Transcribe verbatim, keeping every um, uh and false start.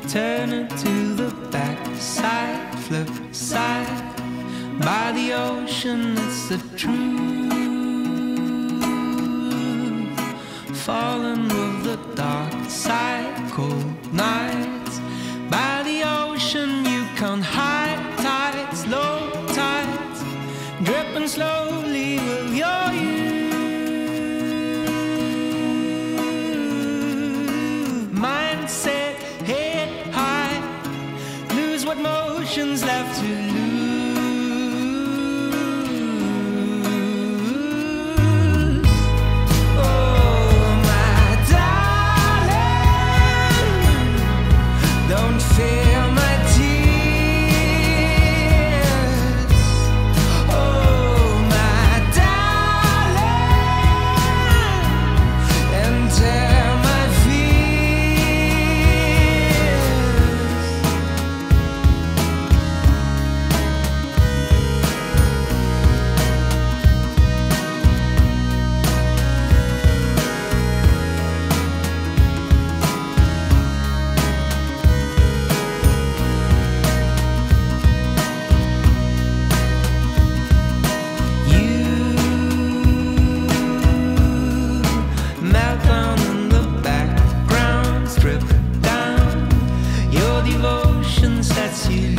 turn it to the back side, flip side. By the ocean, it's the truth. Falling with the dark side, cold nights. By the ocean, you count high tides, low tides, dripping slowly with your youth. Mindset, head high, lose what motion's left to lose. Sets you